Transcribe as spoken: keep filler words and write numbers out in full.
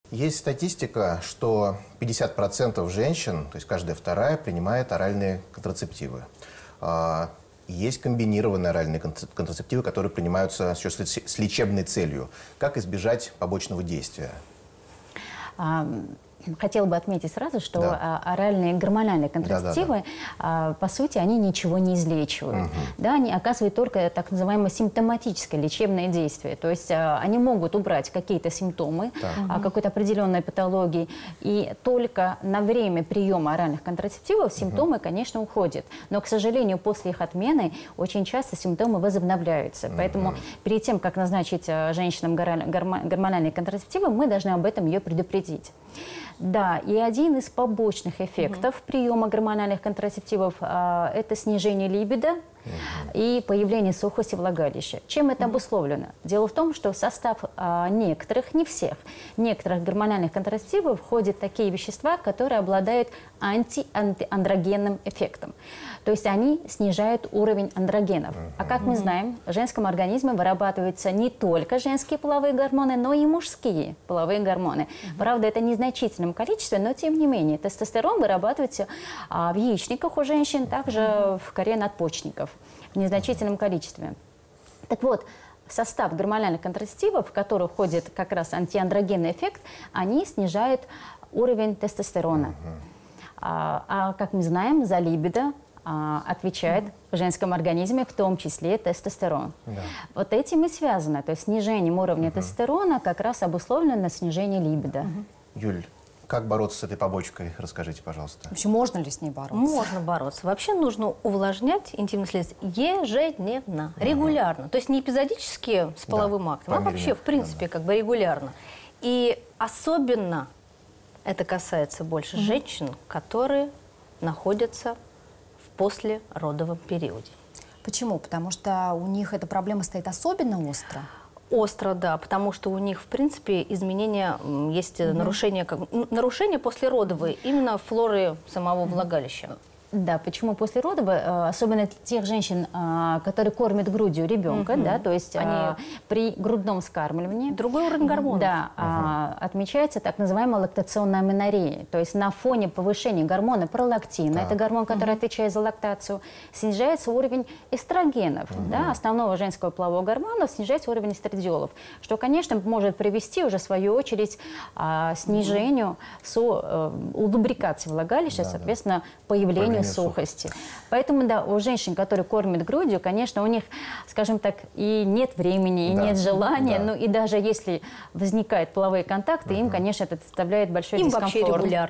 Есть статистика, что пятьдесят процентов женщин, то есть каждая вторая, принимает оральные контрацептивы. А, Есть комбинированные оральные контрацептивы, которые принимаются еще с лечебной целью. Как избежать побочного действия? Хотела бы отметить сразу, что да. оральные гормональные контрацептивы, да, да, да. по сути, они ничего не излечивают. Угу. Да, они оказывают только так называемое симптоматическое лечебное действие. То есть они могут убрать какие-то симптомы, угу. какой-то определенной патологии. И только на время приема оральных контрацептивов симптомы, угу. конечно, уходят. Но, к сожалению, после их отмены очень часто симптомы возобновляются. Угу. Поэтому перед тем, как назначить женщинам гормональные контрацептивы, мы должны об этом ее предупредить. Да, и один из побочных эффектов угу. приема гормональных контрацептивов а, – это снижение либидо угу. и появление сухости влагалища. Чем это угу. обусловлено? Дело в том, что в состав а, некоторых, не всех, некоторых гормональных контрацептивов входят такие вещества, которые обладают антиандрогенным эффектом. То есть они снижают уровень андрогенов. Угу. А как мы знаем, в женском организме вырабатываются не только женские половые гормоны, но и мужские половые гормоны. Угу. Правда, это незначительном количестве, но тем не менее. Тестостерон вырабатывается а, в яичниках у женщин, также угу. в коре надпочечников в незначительном количестве. Так вот, в состав гормональных контрацептивов, в который входит как раз антиандрогенный эффект, они снижают уровень тестостерона. Угу. А, а как мы знаем, за либидо а, отвечает угу. в женском организме, в том числе тестостерон. Да. Вот этим и связано. То есть снижением уровня угу. тестостерона как раз обусловлено на снижение либидо. Угу. Юль, как бороться с этой побочкой? Расскажите, пожалуйста. Вообще, можно ли с ней бороться? Можно бороться. Вообще нужно увлажнять интимный слизь ежедневно, uh-huh. регулярно. То есть не эпизодически с половым да, актом, а вообще, в принципе, да, да. как бы регулярно. И особенно это касается больше uh-huh. женщин, которые находятся в послеродовом периоде. Почему? Потому что у них эта проблема стоит особенно остро? Остро, да, потому что у них, в принципе, изменения, есть mm-hmm. нарушения, как, нарушения послеродовые именно флоры самого mm-hmm. влагалища. Да, почему послеродовые? Особенно тех женщин, которые кормят грудью ребенка, угу. да, то есть они при грудном вскармливании. Другой уровень гормонов. Да, угу. отмечается так называемая лактационная аменорея. То есть на фоне повышения гормона пролактина, так. это гормон, который угу. отвечает за лактацию, снижается уровень эстрогенов, угу. да, основного женского полового гормона, снижается уровень эстрадиолов, что, конечно, может привести уже, в свою очередь, к снижению, угу. со, лубрикации влагалища, да, соответственно, да. появлению сухости. Поэтому, да, у женщин, которые кормят грудью, конечно, у них, скажем так, и нет времени, и да. нет желания, да. ну и даже если возникают половые контакты, угу. им, конечно, это доставляет большой им дискомфорт. Вообще регулярно.